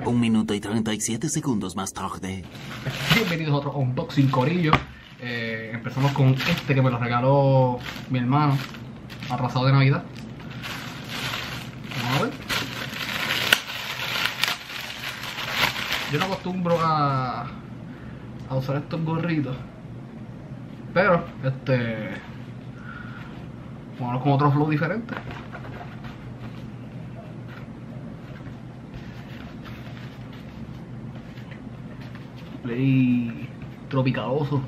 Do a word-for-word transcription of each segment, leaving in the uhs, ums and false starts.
Un minuto y treinta y siete segundos más tarde. Bienvenidos a otro unboxing corillo. eh, Empezamos con este que me lo regaló mi hermano, arrasado de Navidad. Vamos a ver. Yo no acostumbro a, a usar estos gorritos, pero este bueno, con otro flow diferente. Play tropicaloso.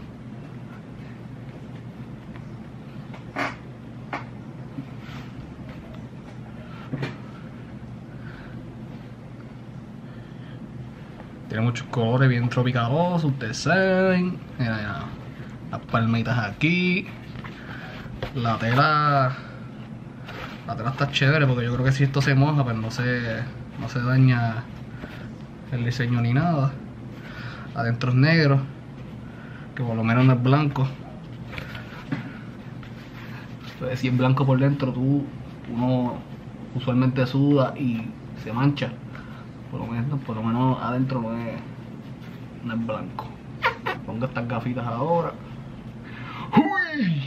Tiene muchos colores bien tropicalosos, ustedes saben. Mira, mira, las palmitas aquí. La tela. La tela está chévere porque yo creo que si esto se moja, pues no se, no se daña el diseño ni nada. Adentro es negro, que por lo menos no es blanco. Entonces, si es blanco por dentro, tú uno usualmente suda y se mancha. Por lo menos, por lo menos adentro no es, no es blanco. Pongo estas gafitas ahora. ¡Uy!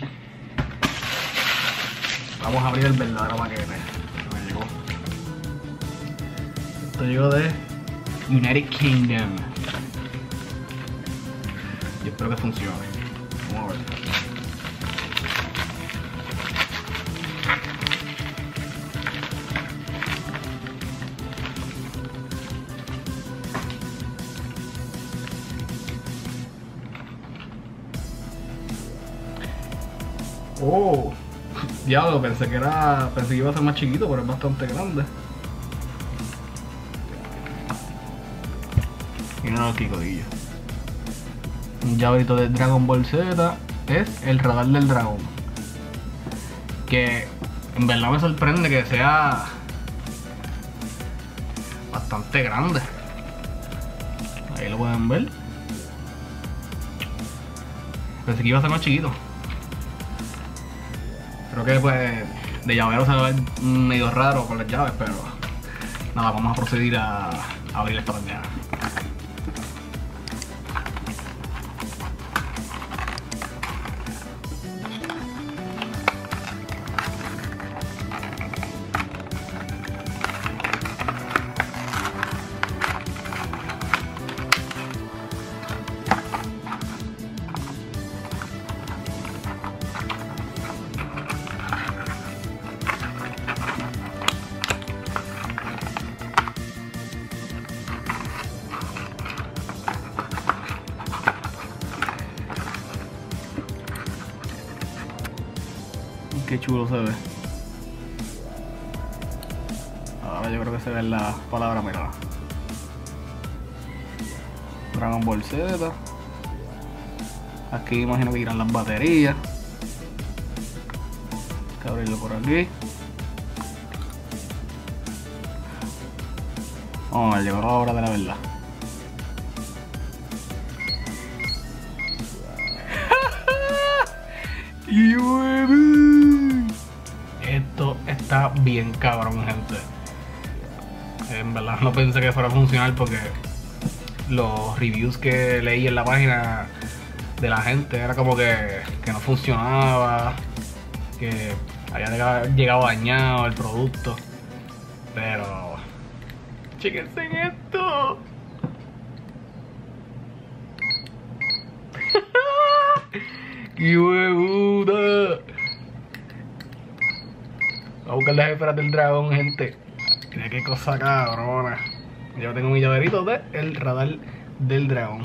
Vamos a abrir el verdadero paquete. Me llegó. Esto llegó de United Kingdom. Yo espero que funcione. Vamos a ver. Oh, diablo, pensé que era. Pensé que iba a ser más chiquito, pero es bastante grande. Y no los quicodillos. Un llaverito de Dragon Ball Z es el radar del dragón. Que en verdad me sorprende que sea bastante grande. Ahí lo pueden ver. Pensé que iba a ser más chiquito. Creo que pues de llavero se va a ver medio raro con las llaves, pero nada, vamos a proceder a, a abrir esta pendeja. Qué chulo se ve. Ahora yo creo que se ve la palabra, mira. Dragon Ball Z. Aquí imagino que irán las baterías. Hay que abrirlo por aquí. Vamos a ver, llegó la hora de la verdad. ¡Y esto está bien cabrón, gente! En verdad no pensé que fuera a funcionar porque los reviews que leí en la página de la gente era como que, que no funcionaba, que había llegado dañado el producto. Pero chéquense en esto. ¡Qué huevuda! Voy a buscar las esferas del dragón, gente. Mira qué cosa cabrona. Yo tengo mi llaverito de el radar del dragón.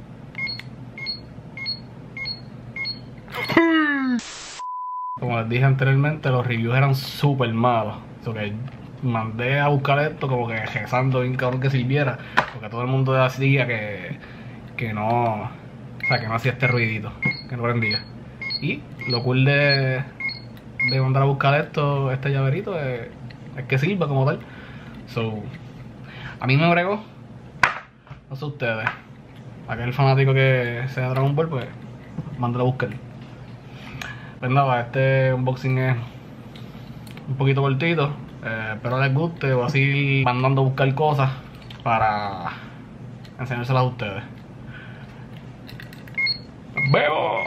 Como les dije anteriormente, los reviews eran súper malos. So que mandé a buscar esto como que rezando bien cabrón que sirviera. Porque todo el mundo decía que, que no... O sea, que no hacía este ruidito, que no prendía. Y lo cool de... de mandar a buscar esto, este llaverito, es, es que sirva como tal. So, a mí me bregó. No sé ustedes. Aquel fanático que sea Dragon Ball, pues mándalo a buscar. Pues nada, este unboxing es un poquito cortito. Eh, espero les guste. Voy a seguir mandando a buscar cosas para enseñárselas a ustedes. ¡Nos vemos!